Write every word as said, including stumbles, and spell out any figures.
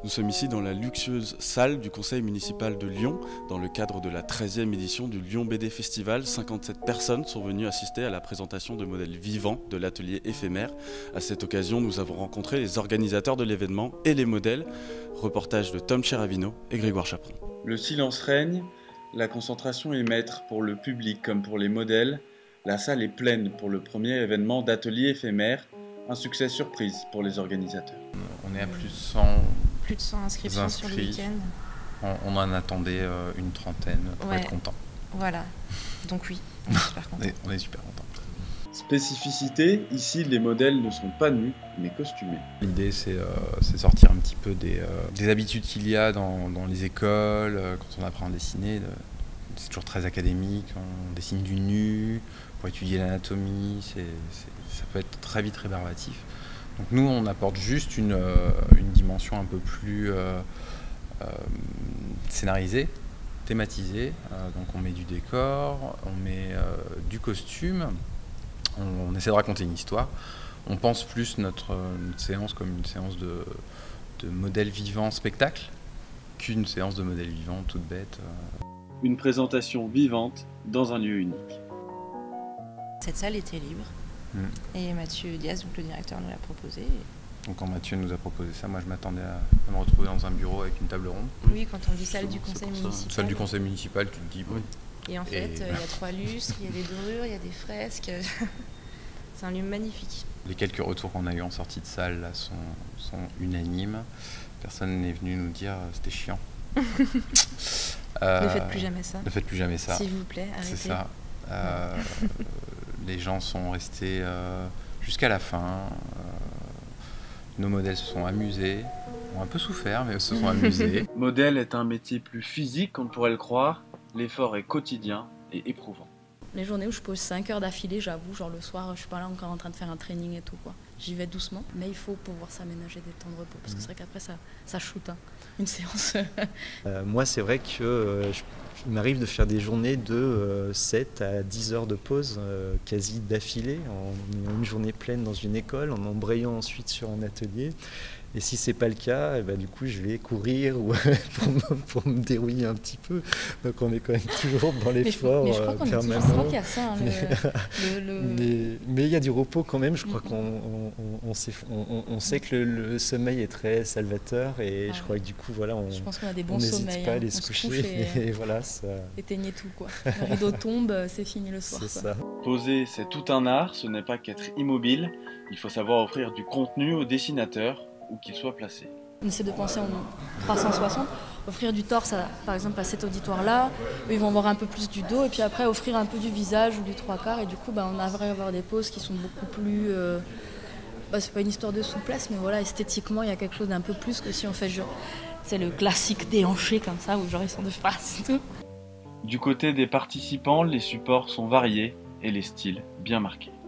Nous sommes ici dans la luxueuse salle du conseil municipal de Lyon, dans le cadre de la treizième édition du Lyon B D Festival. cinquante-sept personnes sont venues assister à la présentation de modèles vivants de l'atelier éphémère. À cette occasion, nous avons rencontré les organisateurs de l'événement et les modèles. Reportage de Tom Cheravino et Grégoire Chaperon. Le silence règne, la concentration est maître pour le public comme pour les modèles. La salle est pleine pour le premier événement d'atelier éphémère, un succès surprise pour les organisateurs. On est à plus de cent, plus de cent inscriptions inscrits. sur le week-end. On, on en attendait euh, une trentaine pour ouais. être content. Voilà, donc oui, on est super content. on, est, on est super content. Spécificité, ici les modèles ne sont pas nus mais costumés. L'idée c'est euh, sortir un petit peu des, euh, des habitudes qu'il y a dans, dans les écoles, euh, quand on apprend à dessiner. De, c'est toujours très académique, on dessine du nu, pour étudier l'anatomie, ça peut être très vite rébarbatif. Donc nous on apporte juste une, euh, une dimension un peu plus euh, euh, scénarisée, thématisée. Euh, donc on met du décor, on met euh, du costume, on, on essaie de raconter une histoire. On pense plus notre, notre séance comme une séance de, de modèle vivant spectacle qu'une séance de modèle vivant toute bête. Euh. Une présentation vivante dans un lieu unique. Cette salle était libre. Mmh. Et Mathieu Diaz, donc le directeur, nous l'a proposé. Donc quand Mathieu nous a proposé ça, moi je m'attendais à, à me retrouver dans un bureau avec une table ronde. Oui, quand on dit salle du conseil municipal. Salle du conseil municipal, tu te dis oui. Et en fait, il y a trois lustres, il y a des dorures, il y a des fresques. C'est un lieu magnifique. Les quelques retours qu'on a eu en sortie de salle là, sont, sont unanimes. Personne n'est venu nous dire euh, c'était chiant. euh, ne faites plus jamais ça. Ne faites plus jamais ça. S'il vous plaît, arrêtez. C'est ça. Euh, les gens sont restés euh, jusqu'à la fin. Euh, nos modèles se sont amusés, ont un peu souffert, mais se sont amusés. Modèle est un métier plus physique qu'on pourrait le croire. L'effort est quotidien et éprouvant. Les journées où je pose cinq heures d'affilée, j'avoue, genre le soir, je suis pas là encore en train de faire un training et tout, quoi. J'y vais doucement, mais il faut pouvoir s'aménager des temps de repos, parce que c'est vrai qu'après, ça, ça shoot, hein, une séance. euh, moi, c'est vrai que euh, je, il m'arrive de faire des journées de euh, sept à dix heures de pause, euh, quasi d'affilée, en ayant une journée pleine dans une école, en embrayant ensuite sur un atelier. Et si c'est pas le cas, eh ben, du coup je vais courir ou pour, me, pour me dérouiller un petit peu. Donc on est quand même toujours dans l'effort permanent. Je crois qu'il y a ça. Hein, le, le, le... Mais, mais il y a du repos quand même. Je crois mm-hmm. qu'on on, on, sait, on, on sait que le, le sommeil est très salvateur et ah, je crois que du coup voilà, on n'hésite pas à aller se coucher. Et, et, et voilà, ça... éteignez tout quoi. Le rideau tombe, c'est fini le soir. C'est ça. Poser, c'est tout un art. Ce n'est pas qu'être immobile. Il faut savoir offrir du contenu aux dessinateurs, où qu'il soit placé. On essaie de penser en trois cent soixante, offrir du torse à, par exemple à cet auditoire-là, eux ils vont voir un peu plus du dos et puis après offrir un peu du visage ou du trois quarts et du coup bah, on aimerait avoir des poses qui sont beaucoup plus... Euh, bah, c'est pas une histoire de souplesse mais voilà esthétiquement il y a quelque chose d'un peu plus que si on fait genre... C'est le classique déhanché comme ça où genre ils sont de face et tout. Du côté des participants, les supports sont variés et les styles bien marqués.